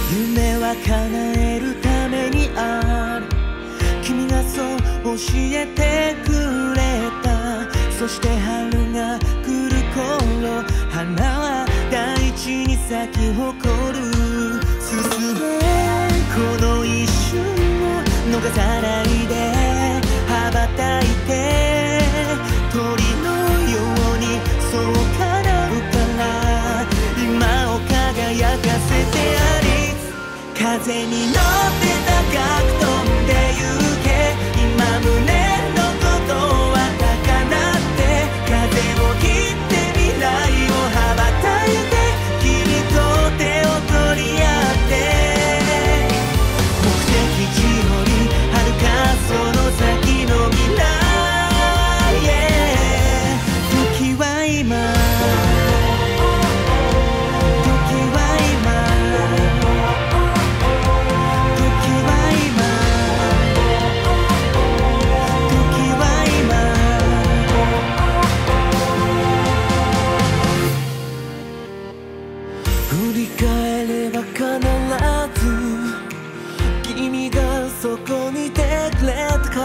夢は叶えるためにある。君がそう教えてくれた。そして春が来る頃、花は大地に咲き誇る。進めこの一瞬を逃さないで、羽ばたいて鳥のようにそう叶うから、今を輝かせてあり。風に乗って高く飛んで行け、今胸の鼓動は高鳴って、風を切って未来を羽ばたいて、君と手を取り合って、目的地より遥かその先の未来へ。時は今、振り返れば必ず君がそこにいてくれたから、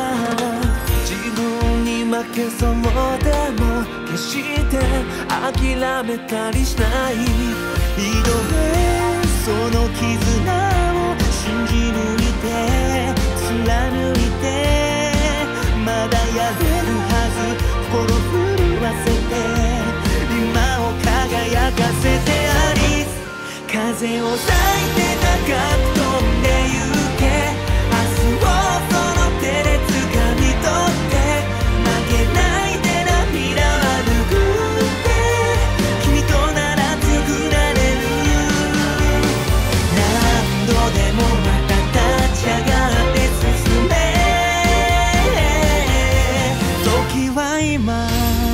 自分に負けそうでも決して諦めたりしない。挑めその絆を信じ抜いて貫いて、まだやれるはず。心震わせて今を輝かせてあり。風を咲いて高く飛んで行け、明日をその手で掴み取って、負けないでな、未来は拭って君となら作られる。何度でもまた立ち上がって進め、時は今。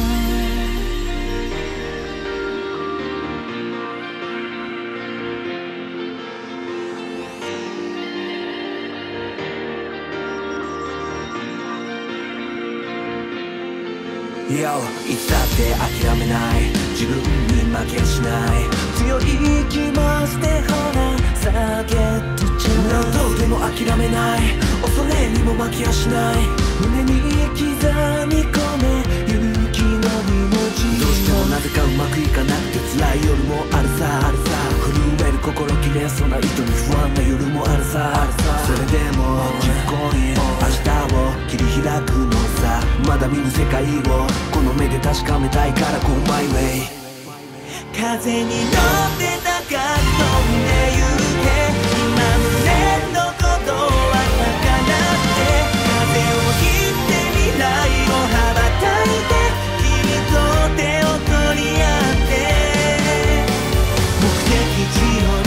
Yo、 いつだって諦めない、自分に負けやしない、強い気持ちでほら下げてちゃう。何度でも諦めない、恐れにも負けやしない、胸に刻み込め勇気の2文字。どうしてもなぜかうまくいかなくて辛い夜もあるさ、あるさ。震える心切れそうな糸に不安な夜もあるさ、あるさ。それでも実行に明日を切り開くのさ。まだ見ぬ世界をこの目で確かめたいから Go my way。 風に乗って高く飛んで行け、今胸の鼓動は高鳴って、風を切って未来を羽ばたいて、君と手を取り合って、目的地よ